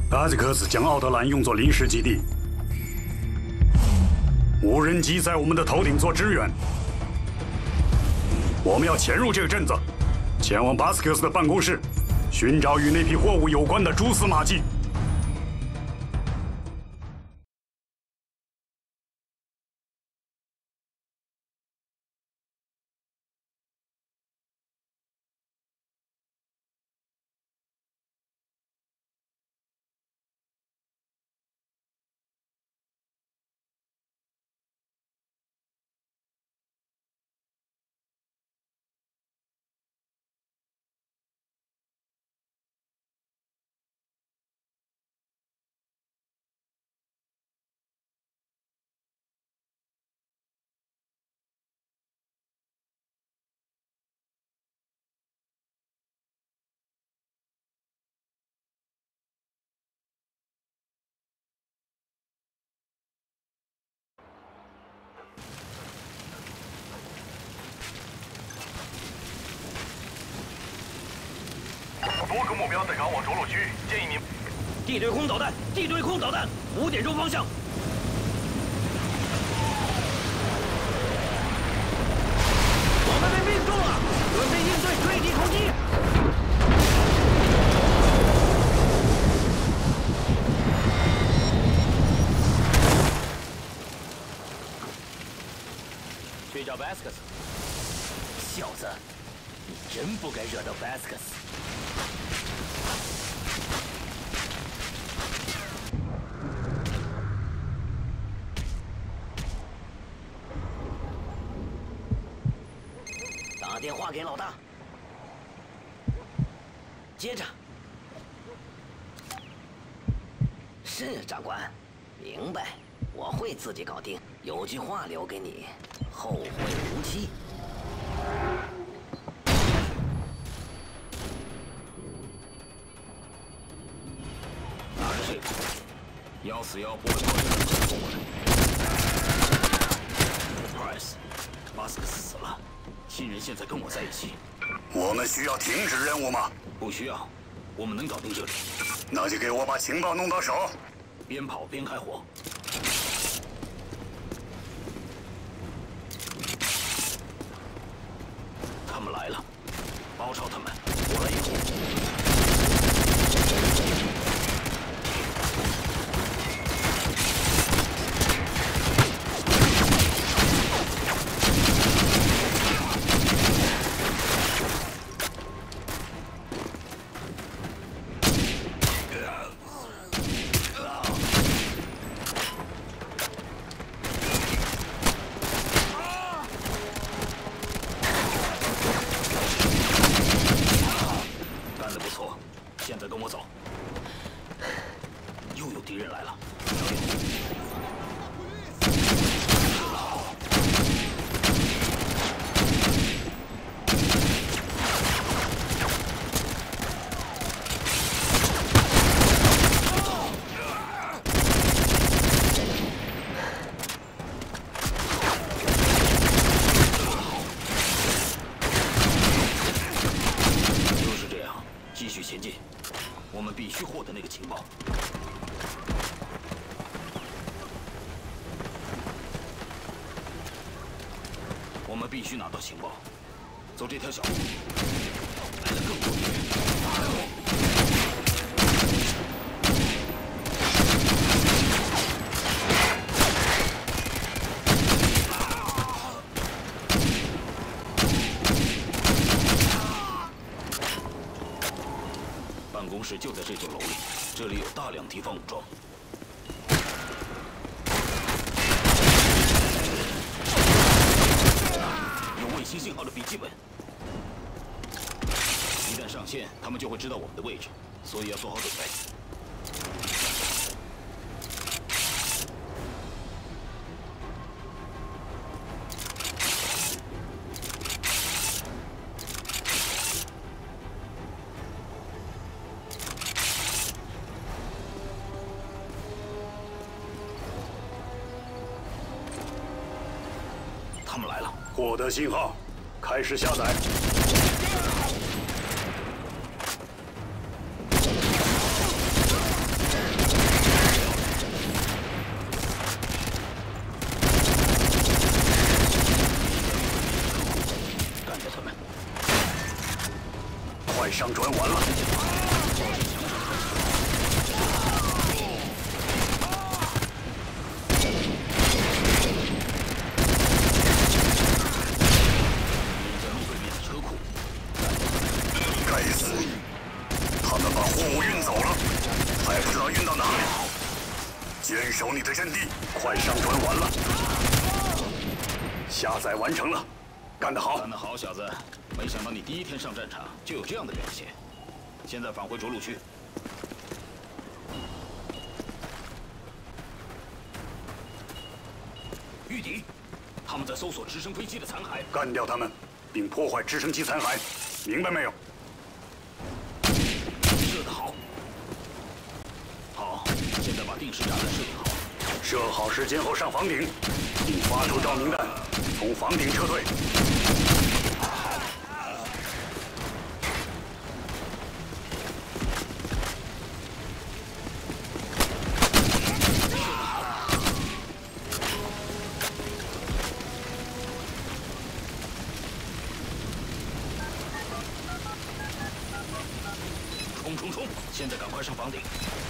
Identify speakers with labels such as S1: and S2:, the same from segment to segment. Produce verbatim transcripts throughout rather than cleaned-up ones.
S1: 巴吉克斯将奥德兰用作临时基地，无人机在我们的头顶做支援。我们要潜入这个镇子，前往巴斯克斯的办公室，寻找与那批货物有关的蛛丝马迹。
S2: 多个目标在赶往着陆区，建议你。
S3: 地对空导弹，地对空导弹，五点钟方向。我们被命中了，准备应对坠地攻击。去找 Vasquez。小子，你真不该惹到 Vasquez。 打电话给老大，接着。是长官，明白，我会自己搞定。有句话留给你，后会无期。拿着这个，要死要活的过来过来。Price， 马斯克死了。 新人现在跟我在一起，
S1: 我们需要停止任务吗？
S3: 不需要，我们能搞定这里。
S1: 那就给我把情报弄到手。
S3: 边跑边开火。他们来了，包抄他们，我来掩护。 我们必须拿到情报，走这条小路，来了更多敌人。办公室就在这座楼里，这里有大量敌方武装。 卫星信号的笔记本，一旦上线，他们就会知道我们的位置，所以要做好准备。他们来了。
S1: 获得信号，开始下载。 快上转完了。该死！他们把货物运走了，还不知道运到哪里。坚守你的阵地，快上转完了。下载完成了，干得好！
S4: 干得好，小子！没想到你第一天上战场就有这样的表现。现在返回着陆区。遇敌，他们在搜索直升飞机的残骸。
S1: 干掉他们，并破坏直升机残骸，明白没有？
S4: 射得好。好，现在把定时炸弹设定好。
S1: 设好时间后上房顶，并发出照明弹，从房顶撤退。
S4: 冲冲冲！现在赶快上房顶。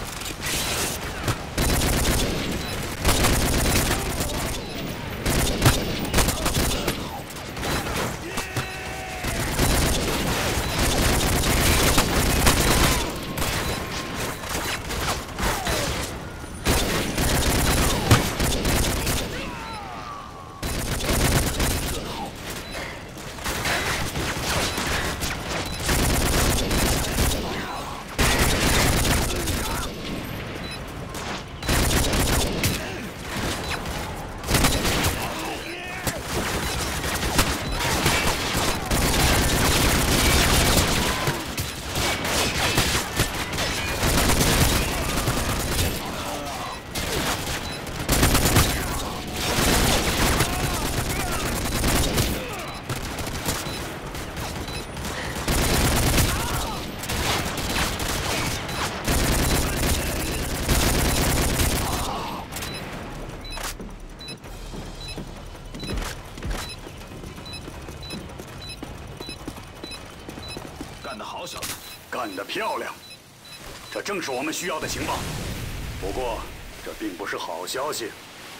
S4: 干得好，小子！
S1: 干得漂亮！这正是我们需要的情报。不过，这并不是好消息。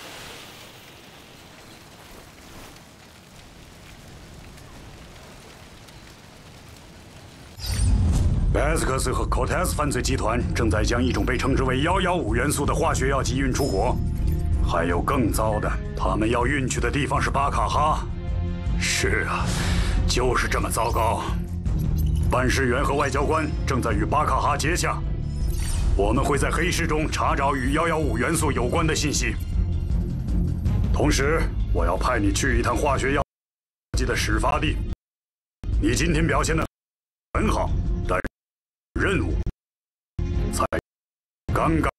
S1: 巴斯克斯和 Cortez 犯罪集团正在将一种被称之为“幺幺五元素”的化学药剂运出国。还有更糟的，他们要运去的地方是巴卡哈。是啊，就是这么糟糕。办事员和外交官正在与巴卡哈接洽，我们会在黑市中查找与幺幺五元素有关的信息。同时，我要派你去一趟化学药剂的始发地。你今天表现得很好，但任务才刚刚。